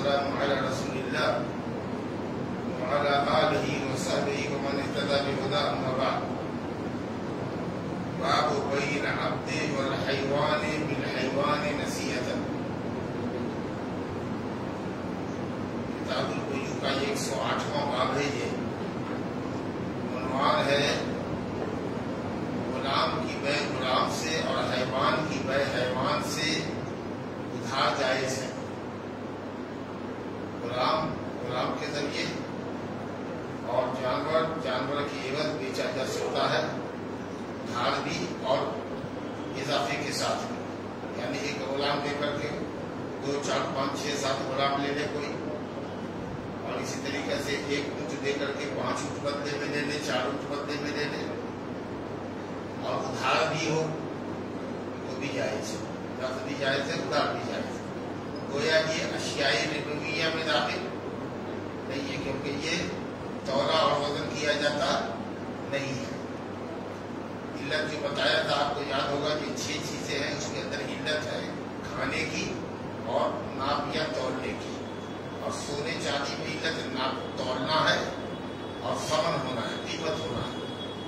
والسلام على رسول الله وعلى آله وصحبه ومن اهتدى بهداه أما بعد. باب بين العبد والحيوان بالحيوان نصيحة. کتاب البیوع کا 108واں باب ہے. یہ عنوان ہے غلام کی بے غلام سے اور حیوان کی بے حیوان سے ادھار جائز ہے. غلام کے ذریعے اور جانور کی عوض بیچا جا سکتا ہے، ادھار بھی اور اضافے کے ساتھ بھی. یعنی ایک غلام دے کر کے 2 4 5 6 7 غلام لے لے کوئی، اور اسی طریقے سے ایک اونٹ دے کر کے 5 اونٹ بدلے میں لے لے، 4 اونٹ بدلے میں لے لے، اور ادھار بھی ہو تو بھی جائز ہے. رفع بھی جائز ہے، ادھار بھی جائز ہے. گویا یہ اشیاء ربویہ میں داخل نہیں ہے، کیونکہ یہ تولا اور وزن کیا جاتا نہیں ہے. علت جو بتایا تھا آپ کو یاد ہوگا کہ 6 چیزیں ہیں، اس کے اندر علت ہے کھانے کی اور ناپ یا تولنے کی. اور سونے چاندی میں علت ناپ تولنا ہے اور ثمن ہونا ہے، قیمت ہونا ہے.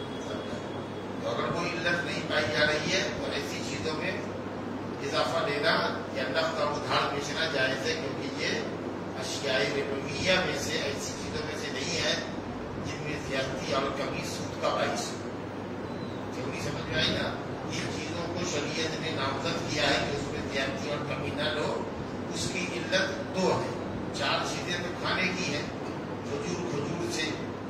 تو اگر کوئی علت نہیں پائی جا رہی ہے تو ایسی چیزوں میں اضافہ لینا یا نقد اور ادھار بیچنا جائز ہے، کیونکہ یہ اشیاء ربویہ میں سے ایسی چیزوں میں سے نہیں ہے جن میں زیادتی اور کمی سود کا باعث ہو. تھیوری سمجھ میں آئی نا؟ ان چیزوں کو شریعت نے نامزد کیا ہے کہ اس میں زیادتی اور کمی نہ لو. اس کی علت 2 ہے. 4 چیزیں تو کھانے کی ہیں، کھجور سے،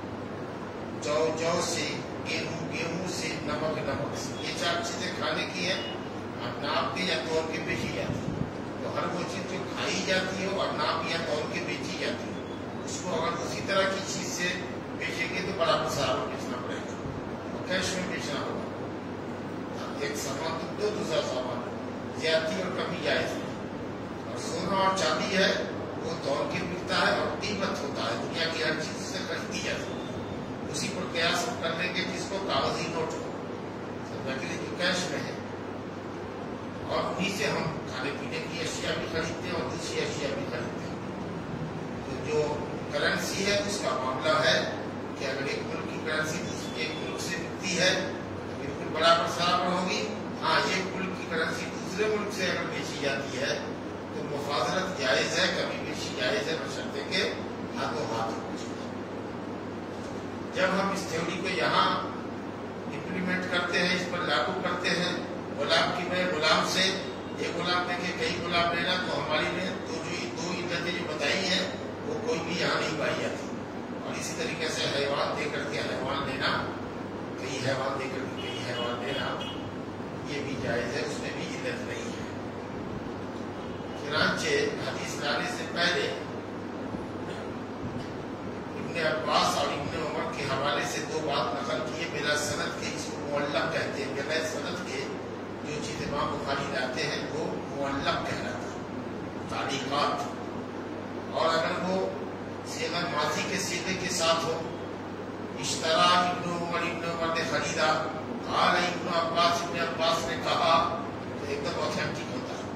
جو سے، گیہوں سے، نمک سے. یہ 4 چیزیں کھانے کی ہیں، اور ناپ کے یا تول کے بیچی جاتی ہے. تو ہر وہ چیز جو کھائی جاتی ہے اور ناپ یا تول کے بیچی جاتی ہے، اس کو اگر اسی طرح کی چیز سے بیچیں گے تو بڑا مسارہ بیچنا پڑے گا، کیش میں بیچنا ہوگا. ایک سامان تو دوسرا سامان، زیادتی اور کمی جائز ہے. اور سونا اور چاندی ہے وہ تول کے بکتا ہے اور قیمت ہوتا ہے، دنیا کی ہر چیز سے خریدی جاتی ہے. اسی پر قیاس کر لیں گے جس کو کاغذی نوٹ ہو، سمجھا کہ جو کیش میں ہے. اور انہیں سے ہم کھانے پینے کی اشیاء بھی خریدتے ہیں اور دوسری اشیاء بھی خریدتے ہیں. تو جو کرنسی ہے اس کا معاملہ ہے کہ اگر ایک ملک کی کرنسی ایک ملک سے بکتی ہے تو بالکل برابر برابر ہوگی. ہاں، ایک ملک کی کرنسی دوسرے ملک سے اگر بیچی جاتی ہے تو مفاضلت جائز ہے، کمی بیشی جائز ہے، بشرطے کے ہاتھوں ہاتھ ہو. جب ہم اس تھیوری کو یہاں امپلیمنٹ کرتے ہیں، اس پر لاگو کرتے ہیں، غلام کی میں غلام سے ایک غلام دے کے کئی غلام لینا، تو ہماری نے دو علتیں جو بتائی ہیں وہ کوئی بھی یہاں نہیں پائی جاتی. اور اسی طریقے سے حیوان دے کر کے حیوان لینا، کئی حیوان دے کر کے کئی حیوان لینا، یہ بھی جائز ہے، اس میں بھی علت نہیں ہے. چنانچہ حدیث لانے سے پہلے ابن عباس اور ابن عمر کے حوالے سے 2 بات نقل کیے بلا سند کے. اس کو معلق کہتے ہیں. بغیر سند کے جو چیز امام بخاری لاتے ہیں وہ معلق کہلاتا ہے، تعلیقات. اور اگر وہ صیغہ ماضی کے صیغے کے ساتھ ہو، اشترا ابن عمر نے خریدا، قال ابن عباس نے کہا، تو ایک دم اوتھینٹک ہوتا ہے.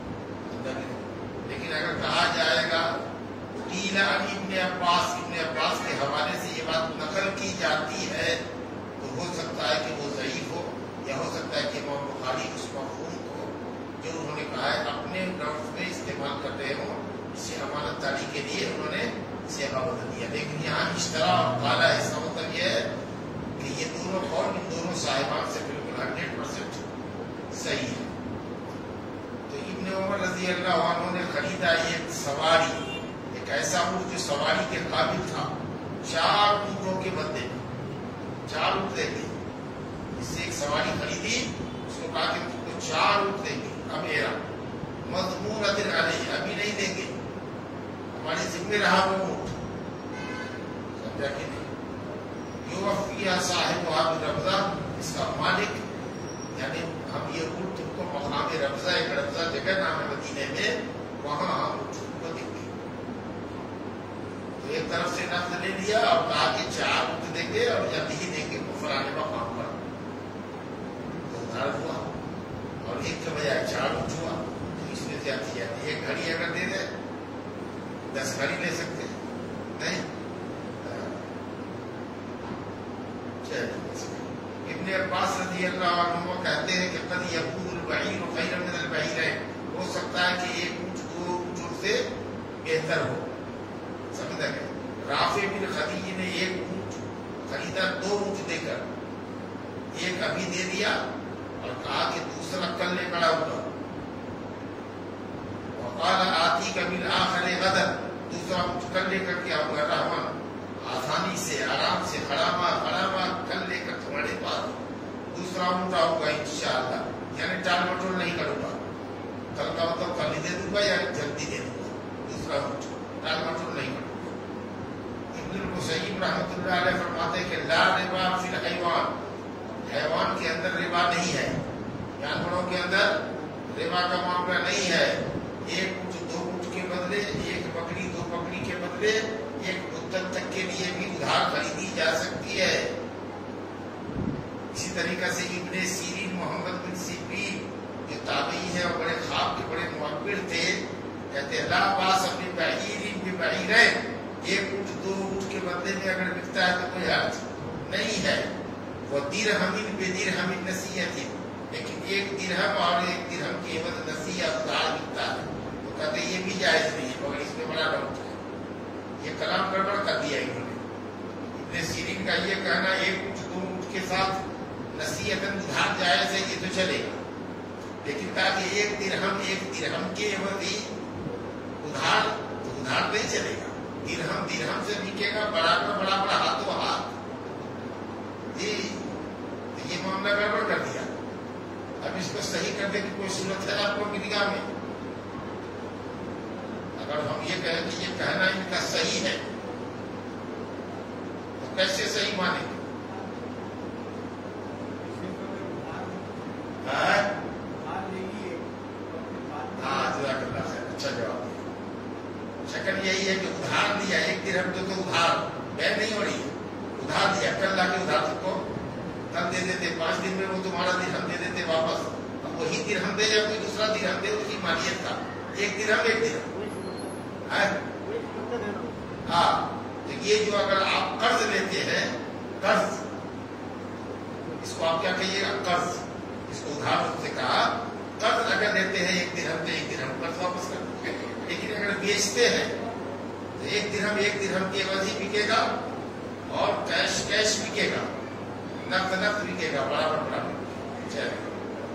لیکن اگر کہا جائے گا قیل عن ابن عباس کے حوالے سے یہ بات نقل کی جاتی ہے، تو ہو سکتا ہے کہ وہ ضعیف ہو، یا ہو سکتا ہے کہ امام بخاری اس مفہوم کو جو انہوں نے کہا ہے اپنے لفظ میں استعمال کر رہے ہوں، اسے امانت داری کے لیے انہوں نے صیغہ بدل دیا. لیکن یہاں اشترا اور قالا، اس کا مطلب یہ ہے کہ یہ دونوں قول ان دونوں صاحبان سے بالکل 100% صحیح ہے. تو ابن عمر رضی اللہ عنہ نے خریدا ایک سواری، ایک ایسا اونٹ جو سواری کے قابل تھا، 4 اونٹوں کے بدلے 4 اونٹ دیں گے. اس سے ایک سواری خریدی، اس کو کہا کہ تم کو 4 اونٹ دیں گے. اب میرا مضمونۃ علیہ، ابھی نہیں دیں گے، ہمارے ذمہ رہا وہ اونٹ. سمجھا کہ نہیں؟ یوفیہ صاحب ربضہ، اس کا مالک، یعنی ہم یہ اونٹ تم کو مقام ربضہ، ایک ربضہ جگہ نام ہے مدینے میں، وہاں ہم اونٹ کو دیں گے. تو ایک طرف سے نفذ لے لیا اور کہا کہ 4 اونٹ دیں گے اور جلدی ہی دیں گے فلانے مقام پر. تو ادھار ہوا، اور ایک کے بجائے 4 اونٹ ہوا. تو اس میں زیادتی جاتی ہے. ایک گھڑی اگر دے دے का बिल आखिर गदर, दूसरा कल लेकर के आऊंगा रहमान, आसानी से आराम से खड़ामा खड़ामा कल लेकर तुम्हारे पास दूसरा ऊँट आऊंगा इंशाअल्लाह, यानी टाल मटोल नहीं करूंगा। कल का मतलब कल ही दे दूंगा या जल्दी दे दूंगा, दूसरा ऊँट टाल मटोल नहीं करूंगा। इब्नुल मुसय्यिब रहमतुल्लाह अलैह फरमाते हैं कि ला रिबा फिल हैवान, हैवान के अंदर रिबा नहीं है, जानवरों के अंदर रिबा का मामला नहीं है। एक ऊँट दो ऊँट के बदले, एक बकरी दो बकरी के बदले, एक मुद्दत तक के लिए भी उधार खरीदी जा सकती है। इसी तरीके से इब्ने सीरीन मोहम्मद बिन सिरीन जो ताबई है और बड़े ख्वाब के बड़े मुअब्बिर थे, कहते हैं ला बास अपनी बहीरीन भी बहीरैन, एक ऊँट दो ऊँट के बदले में अगर बिकता है तो कोई हर्ज नहीं है। वो दिरहमिन बेदिरहमिन नसीहतिन, लेकिन एक दिरहम और एक दिरहम की एवज नसीहत उधार बिकता है तो कहते ये भी जायज नहीं है, मगर इसमें बड़ा डाउट है, ये कलाम गड़बड़ कर दिया इन्होंने। इब्ने सीरीन का ये कहना एक ऊँट दो ऊँट के साथ नसीहतन उधार जायज है ये तो चलेगा, लेकिन ताकि एक दिरहम के एवज ही उधार तो उधार नहीं चलेगा। दिरहम दिरहम से बिकेगा, बराबर हाथों हाथ, ये मामला गड़बड़ कर दिया। अब इसको सही करने की कोई सूरत है आपको निगाह में? अगर हम ये कहें कि ये कहना इनका सही है तो कैसे सही मानेंगे? अच्छा जवाब दिया। शक्ल यही है कि उधार दिया, एक दिरहम तो उधार बैन नहीं हो रही है, उधार दिया, कल लाके उधार तुमको कल दे देते, 5 दिन में वो तुम्हारा दिरहम दे देते वापस। अब वही दिरहम दे या कोई दूसरा दिरहम दे, उसकी मालियत का एक दिरहम हाँ। तो ये जो अगर आप कर्ज लेते हैं, कर्ज इसको आप क्या कहिएगा? कर्ज, इसको उधार से कहा। कर्ज अगर लेते हैं एक दिरहम तो एक दिरहम कर्ज वापस कर देंगे, लेकिन अगर बेचते हैं तो एक दिरहम के एवज ही बिकेगा और कैश बिकेगा, नफ्त बिकेगा, बराबर चलेगा।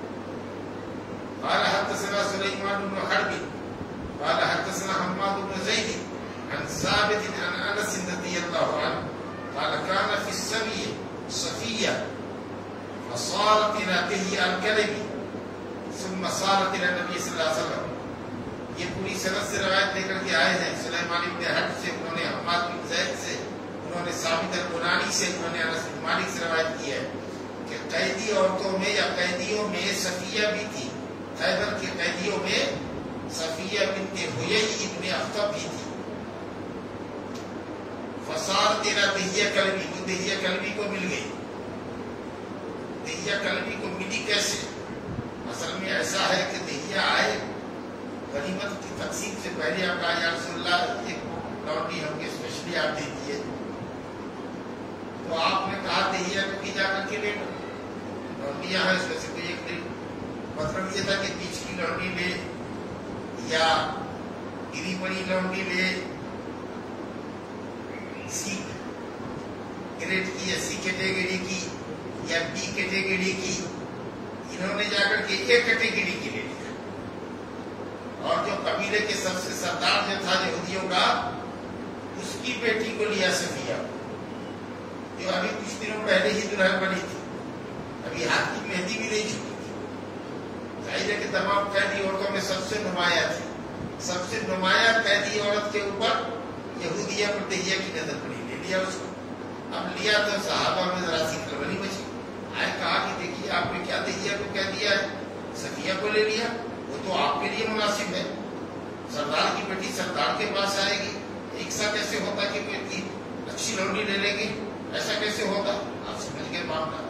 قال حدثنا سليمان بن حرب قال حدثنا حماد بن زيد عن ثابت عن انس رضي الله عنه قال كان في السبي صفيه فصارت الى دهي الكلب ثم صارت الى النبي صلى الله عليه وسلم. یہ پوری سند سے روایت لے کر کے آئے ہیں سلیمان بن حرب سے، انہوں نے حماد بن زید سے، انہوں نے ثابت البنانی سے، انہوں نے انس بن مالک سے روایت کی ہے کہ قیدی عورتوں میں یا قیدیوں میں صفیہ بھی تھی، خیبر کے قیدیوں میں صفیہ بنت حیی ابن اخطب بھی تھی۔ فصارت الى دہیہ کلبی، تو دہیہ کلبی کو مل گئی۔ دہیہ کلبی کو ملی کیسے؟ اصل میں ایسا ہے کہ دہیہ آئے غنیمت کی تقسیم سے پہلے آپ کہا یا رسول اللہ ایک لونڈی ہم کے اسپیشلی آپ دے دیے، تو آپ نے کہا دہیہ کو کی جا کر کے لے لو، لونڈیاں ہیں اس میں سے کوئی ایک نہیں۔ مطلب یہ تھا کہ بیچ کی لونڈی لے یا گری پڑی لونڈی لے، سی گریڈ کی یا سی کیٹیگری کی یا بی کیٹیگری کی، انہوں نے جا کر کے ایک کیٹیگری کی لے لیا، اور جو قبیلے کے سب سے سردار جو تھا یہودیوں کا، اس کی بیٹی کو لیا صفیہ، جو ابھی کچھ دنوں پہلے ہی دلہن بنی تھی، ابھی ہاتھ کی مہندی بھی نہیں چھوٹی تھی۔ ظاہر ہے کہ تمام قیدی عورتوں میں سب سے نمایاں تھی، سب سے نمایاں قیدی عورت کے اوپر یہودیہ پر دہیہ کی نظر پڑی، لے لیا اس کو۔ اب لیا تو صحابہ میں ذرا سی کھلبلی بچی، آئے کہا کہ دیکھیے آپ نے کیا دہیہ کو کہہ دیا ہے، صفیہ کو لے لیا، وہ تو آپ کے لیے مناسب ہے، سردار کی بیٹی سردار کے پاس آئے گی، ایک سا کیسے ہوتا کہ کوئی اچھی لونڈی لے لیں گے، ایسا کیسے ہوتا؟ آپ سمجھ گئے معاملہ۔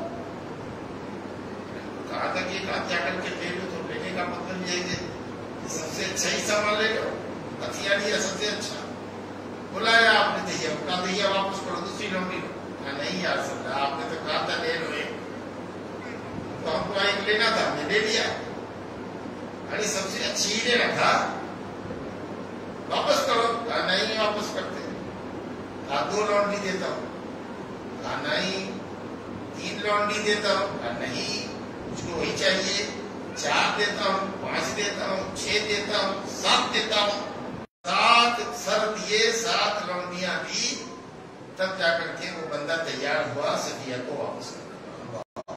کہا تھا کہ ایک ہاتھ جا کر کے لے لو، تو لینے کا مطلب یہ ہے کہ سب سے اچھا ہی سامان لے لو، ہتھیار لیا سب سے اچھا، بلایا آپ نے دہیہ، کہا دہیہ واپس کرو، دوسری لونڈی لو۔ کہا نہیں یار سر آپ نے تو کہا تھا لے لو ایک، تو ہم کو ایک لینا تھا، ہم نے لے لیا، ارے سب سے اچھی ہی لینا تھا، واپس کرو۔ کہا نہیں واپس کرتے۔ کہا 2 لونڈی دیتا ہوں۔ کہا نہیں 3 لونڈی دیتا ہوں۔ کہا نہیں مجھ کو وہی چاہیے، 4 دیتا ہوں، 5 دیتا ہوں، 6 دیتا ہوں، 7 دیتا ہوں۔ سر دیے 7 لونڈیاں دی، تب جا کر کے وہ بندہ تیار ہوا صفیہ کو واپس کرنے کا۔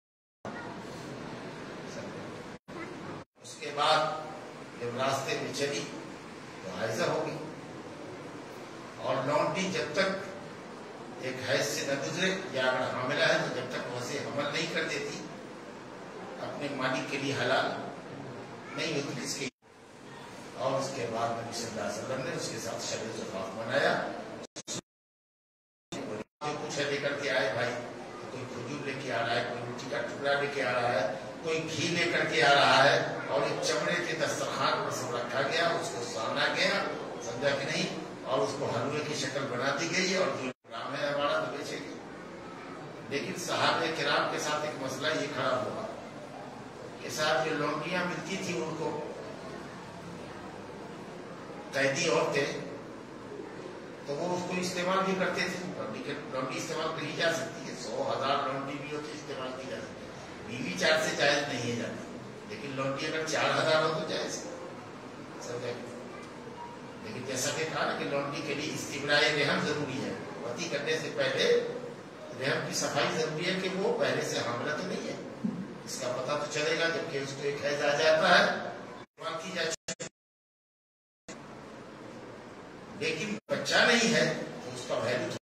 اس کے بعد جب راستے میں چلی تو حائضہ ہو گئی، اور لونڈی جب تک ایک حیض سے نہ گزرے یا اگر حاملہ ہے تو جب تک ویسے حمل نہیں کر دیتی اپنے مالک کے لیے حلال نہیں ہوتی اس کی۔ اور اس کے بعد نبی صلی اللہ علیہ وسلم نے اس کے ساتھ شب زفاف منایا۔ جو کچھ لے کر کے آئے بھائی، کوئی کھجور لے کے آ رہا ہے، کوئی روٹی کا ٹکڑا لے کے آ رہا ہے، کوئی گھی لے کر کے آ رہا ہے، اور ایک چمڑے کے دسترخوان پر سب رکھا گیا، اس کو سانا گیا، سمجھا کہ نہیں، اور اس کو حلوے کی شکل بنا دی گئی، اور جو رام ہے ہمارا تو بیچے گی۔ لیکن صحابہ کرام کے ساتھ ایک مسئلہ یہ کھڑا ہوا کہ صاحب جو لونڈیاں ملتی تھی ان کو، قیدی عورتیں، تو وہ اس کو استعمال بھی کرتے تھے۔ لونڈی استعمال کری جا سکتی ہے، 100,000 لونڈی بھی ہوتی استعمال کی جا سکتی ہے، بیوی 4 سے جائز نہیں ہے جاتی، لیکن لونڈی اگر 4,000 ہو تو جائز ہے۔ لیکن جیسا کہ کہا نا کہ لونڈی کے لیے استبراء رحم ضروری ہے، وطی کرنے سے پہلے رحم کی صفائی ضروری ہے کہ وہ پہلے سے حاملہ تو نہیں ہے، اس کا پتہ تو چلے گا جبکہ اس کو ایک حیض آ جاتا ہے کی جائے، لیکن بچہ نہیں ہے تو اس کا ویلو